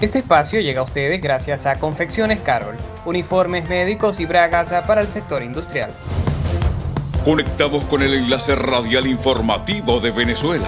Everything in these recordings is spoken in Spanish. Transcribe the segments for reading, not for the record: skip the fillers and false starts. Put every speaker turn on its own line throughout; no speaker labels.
Este espacio llega a ustedes gracias a Confecciones Carol, uniformes médicos y bragas para el sector industrial.
Conectados con el enlace radial informativo de Venezuela.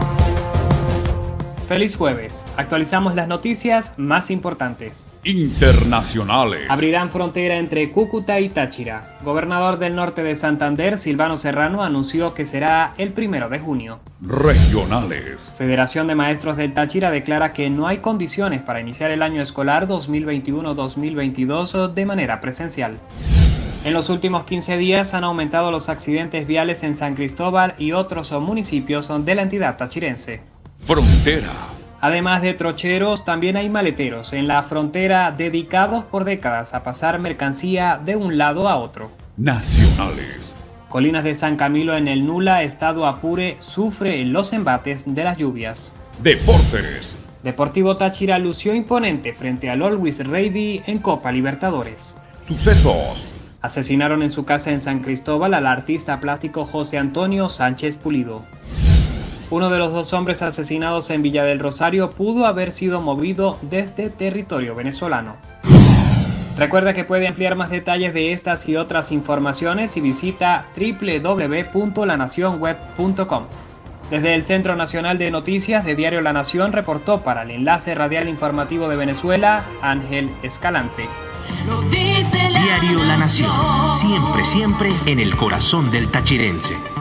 Feliz jueves. Actualizamos las noticias más importantes.
Internacionales.
Abrirán frontera entre Cúcuta y Táchira. Gobernador del norte de Santander, Silvano Serrano, anunció que será el 1 de junio.
Regionales.
Federación de Maestros del Táchira declara que no hay condiciones para iniciar el año escolar 2021-2022 de manera presencial. En los últimos 15 días han aumentado los accidentes viales en San Cristóbal y otros municipios de la entidad tachirense.
Frontera.
Además de trocheros, también hay maleteros en la frontera dedicados por décadas a pasar mercancía de un lado a otro.
Nacionales.
Colinas de San Camilo en el Nula, estado Apure, sufre los embates de las lluvias.
Deportes.
Deportivo Táchira lució imponente frente al Always Ready en Copa Libertadores.
Sucesos.
Asesinaron en su casa en San Cristóbal al artista plástico José Antonio Sánchez Pulido. Uno de los 2 hombres asesinados en Villa del Rosario pudo haber sido movido desde territorio venezolano. Recuerda que puede ampliar más detalles de estas y otras informaciones y visita www.lanacionweb.com. Desde el Centro Nacional de Noticias de Diario La Nación reportó para el enlace radial informativo de Venezuela, Ángel Escalante.
Diario La Nación, siempre en el corazón del tachirense.